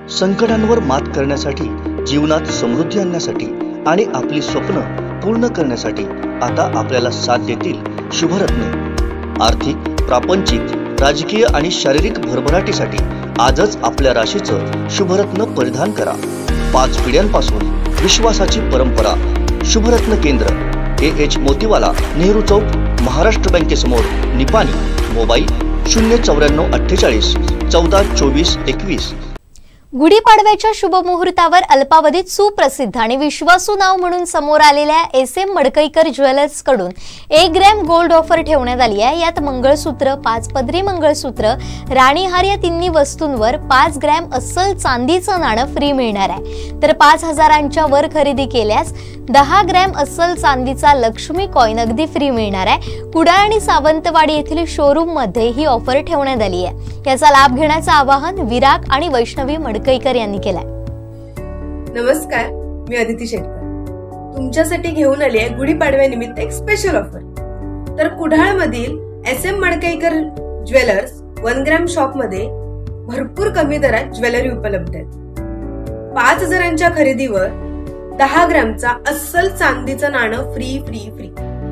संकटांवर मात करण्यासाठी, जीवनात समृद्धी आणण्यासाठी आणि आपली स्वप्न पूर्ण करण्यासाठी आता आपल्याला साथ देतील शुभरत्न। आर्थिक, प्रापंचिक, राजकीय आणि शारीरिक भरभराटीसाठी आजच आपल्या राशीचं शुभरत्न परिधान करा। 5 पिढ्यांपासून विश्वासाची परंपरा। शुभरत्न केंद्र AH मोतीवाला, नेहरू चौक, महाराष्ट्र बँकेसमोर, निपाणी। मोबाईल 09448 14 24 21। गुढीपाडव्याच्या शुभ मुहूर्तावर अल्पावधीत सुप्रसिद्ध आणि विश्वासू नाव म्हणून समोर आलेल्या SM मडकईकर ज्वेलर्स कडून 1 ग्रॅम गोल्ड ऑफर ठेवण्यात आली आहे। यात मंगळसूत्र, 5 पदरी मंगळसूत्र, राणीहार या तिन्ही वस्तूंवर 5 ग्रॅम अस्सल चांदीचं नाणं फ्री मिळणार आहे। तर 5000च्या वर खरेदी केल्यास 10 ग्रॅम अस्सल चांदीचा लक्ष्मी कॉइन अगदी फ्री मिळणार आहे। कुडाळ आणि सावंतवाडी येथील शोरूम मध्ये ही ऑफर ठेवण्यात आली आहे। याचा लाभ घेण्याचं आवाहन विराग आणि वैष्णवी मडकईकर यांनी केलाय। नमस्कार, मी अदिती शेटकर तुमच्यासाठी घेऊन आली आहे गुढीपाडव्यानिमित्त एक स्पेशल ऑफर। तर कुडाळ मधील SM Madkaikar jewellers 1 gram shop मध्ये भरपूर कमी दरात ज्वेलरी उपलब्ध आहेत। 5000च्या खरेदीवर 10 ग्रॅमचा अस्सल चांदीचं नाणं फ्री फ्री फ्री।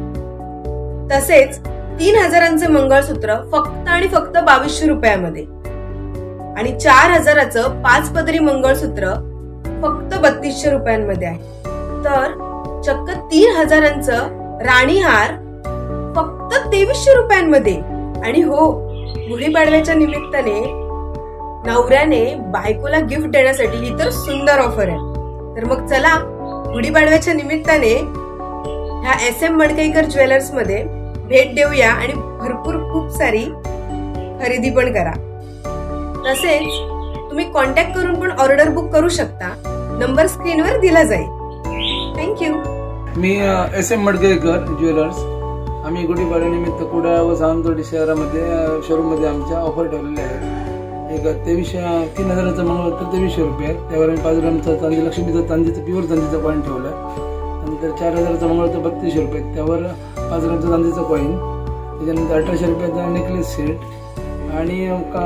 तसेच 3000चे मंगळसूत्र फक्त आणि फक्त 2200 रुपयामध्ये आणि 4000चं 5 पदरी मंगळसूत्र फक्त 3200 रुपयांमध्ये आहे। तर चक्क 3000चं राणीहार फक्त 2300 रुपयांमध्ये। आणि हो, गुढीपाडव्याच्या निमित्ताने नवऱ्याने बायकोला गिफ्ट देण्यासाठी ही तर सुंदर ऑफर आहे। तर मग चला गुढीपाडव्याच्या निमित्ताने ह्या SM मडकईकर ज्वेलर्स मध्ये भेट देऊया आणि भरपूर खूप सारी खरेदी पण करा। तसेच तुम्ही कॉन्टॅक्ट करून पण ऑर्डर बुक करू शकता। नंबर स्क्रीनवर दिला जाईल। थँक्यू। मी SM मडकईकर ज्वेलर्स। आम्ही गुढीपाडव्यानिमित्त कुडाळ व सावंतवाडी शहरामध्ये शोरूम मध्ये आमच्या ऑफर ठेवलेल्या आहेत। एक 3000चं मंगळसूत्र 2300 रुपये, त्यावर 5 ग्रॅमचा चांदी लक्ष्मीचा चांदीचा प्युअर चांदीचा कॉइन ठेवलाय। नंतर 4000चं मंगळसूत्र 3200 रुपये, त्यावर 5 ग्रॅमचा चांदीचा कॉइन। त्याच्यानंतर 1800 रुपयाचा नेकलेस सेट आणि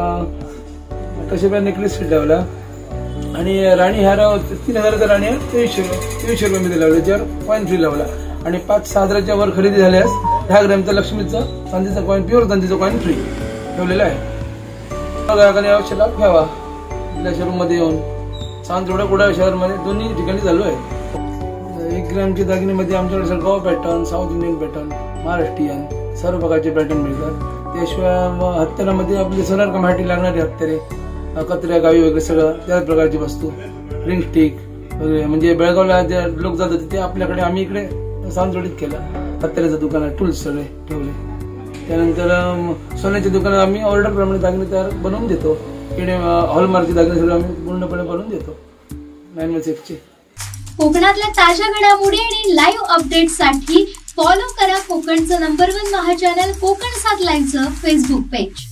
1800 रुपया नेकलेस सेट लावला। आणि राणीहार 3000चा राणीहार 2300 रुपयामध्ये लावला, ज्यावर कॉइन फ्री लावला। आणि 5-6 वर खरेदी झाल्यास 10 ग्रॅमचा लक्ष्मीचा चांदीचा कॉइन, प्युअर चांदीचा कॉइन फ्री ठेवलेला आहे। ग्राहकांनी अवश्य लाभ घ्यावा। आपल्या शोरूम मध्ये येऊन सावंतवाडी कुडाळ शहरामध्ये दोन्ही ठिकाणी चालू आहे। 1 ग्रॅमच्या दागिन्यामध्ये आमच्याकडे सलगाव pattern, south Indian pattern, Maharashtrian सर्व प्रकारचे पॅटर्न मिळतात। त्याशिवाय हत्यारामध्ये आपले सोनार कमाटी लागणारे हत्यारे, कत्र्या, गावी वगैरे सगळं त्याच प्रकारची वस्तू, रिंग स्टिक वगैरे, म्हणजे बेळगावला जे लोक जातात तिथे आपल्याकडे आम्ही इकडे सावंतवाडीत केलं। हत्याराचं दुकान आहे, टूल्स सगळे ठेवले। त्यानंतर सोन्याच्या दुकानात आम्ही ऑर्डर प्रमाणे दागिने तयार बनवून देतो। इकडे हॉलमार्कचे दागिने सगळे आम्ही पूर्णपणे बनवून देतो 916चे। कोकणातल्या ताज्या घडामोडी आणि लाईव्ह अपडेट्ससाठी फॉलो करा कोकणचं नंबर 1 महा चॅनल कोकण 7 लाईव्हचं फेसबुक पेज।